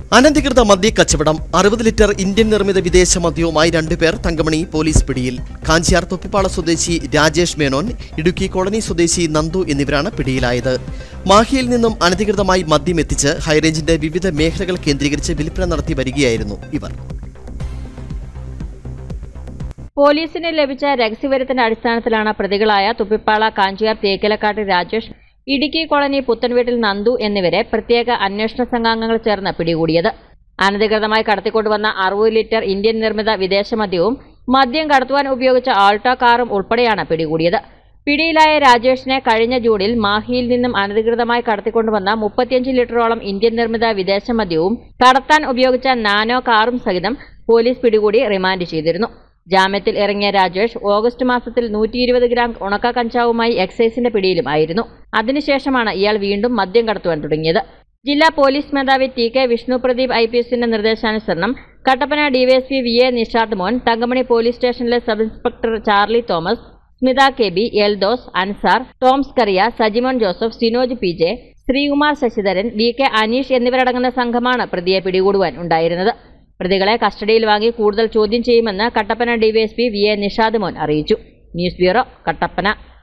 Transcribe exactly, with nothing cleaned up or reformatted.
അനധികൃത മദ്യ കച്ചവടം അറുപത് ലിറ്റർ ഇന്ത്യൻ നിർമ്മിത വിദേശ മദ്യവുമായി രണ്ടുപേർ തങ്കമണി പോലീസ് പിടിയിൽ. കാഞ്ചിയാർ തൊപ്പിപ്പാള സ്വദേശി രാജേഷ് മേനോൻ, ഇടുക്കി കോളനി സ്വദേശി നന്ദു എന്നിവരാണ് പിടിയിലായത്. മാഹിയിൽ നിന്നും അനധികൃതമായി മദ്യം എത്തിച്ച് ഹൈറേഞ്ചിന്റെ വിവിധ മേഖലകൾ കേന്ദ്രീകരിച്ച് വിൽപ്പന നടത്തി വരികയായിരുന്നു ഇവർ. പോലീസിന് ലഭിച്ച രഹസ്യവിവരത്തിന്റെ അടിസ്ഥാനത്തിലാണ് പ്രതികളായ തൊപ്പിപ്പാള കാഞ്ചിയാർ തേക്കിലക്കാട്ട് രാജേഷ്, ഇടുക്കി കോളനി പുത്തൻവീട്ടിൽ നന്ദു എന്നിവരെ പ്രത്യേക അന്വേഷണ സംഘാംഗങ്ങൾ ചേർന്ന് പിടികൂടിയത്. അനധികൃതമായി കടത്തിക്കൊണ്ടുവന്ന അറുപത് ലിറ്റർ ഇന്ത്യൻ നിർമ്മിത വിദേശ മദ്യവും മദ്യം കടത്തുവാൻ ഉപയോഗിച്ച ആൾട്ടോ കാറും ഉൾപ്പെടെയാണ് പിടികൂടിയത്. പിടിയിലായ രാജേഷിനെ കഴിഞ്ഞ ജൂണിൽ മാഹിയിൽ നിന്നും അനധികൃതമായി കടത്തിക്കൊണ്ടുവന്ന മുപ്പത്തിയഞ്ച് ലിറ്ററോളം ഇന്ത്യൻ നിർമ്മിത വിദേശ മദ്യവും കടത്താൻ ഉപയോഗിച്ച നാനോ കാറും സഹിതം പോലീസ് പിടികൂടി റിമാൻഡ് ചെയ്തിരുന്നു. ജാമ്യത്തിൽ ഇറങ്ങിയ രാജേഷ് ഓഗസ്റ്റ് മാസത്തിൽ നൂറ്റി ഇരുപത് ഗ്രാം ഉണക്ക കഞ്ചാവുമായി എക്സൈസിന്റെ പിടിയിലും ആയിരുന്നു. അതിനുശേഷമാണ് ഇയാൾ വീണ്ടും മദ്യം കടത്തുവാൻ തുടങ്ങിയത്. ജില്ലാ പോലീസ് മേധാവി T K Vishnu Pradeep I P എസിന്റെ നിർദ്ദേശാനുസരണം Kattappana DYSP V A Nishad Mon, Thankamani police സ്റ്റേഷനിലെ sub inspector Charlie Thomas, Smitha K B, Eldhose, Ansar, Toms Kariya, Sajimon Joseph, Sinoj P J, Sreekumar Sasidharan, V K Aneesh എന്നിവരടങ്ങുന്ന സംഘമാണ് പ്രതിയെ പിടികൂടുവാൻ ഉണ്ടായിരുന്നത്. പ്രതികളെ കസ്റ്റഡിയിൽ വാങ്ങി കൂടുതൽ ചോദ്യം ചെയ്യുമെന്ന് Kattappana DYSP V A Nishad Mon അറിയിച്ചു. News bureau, Kattappana.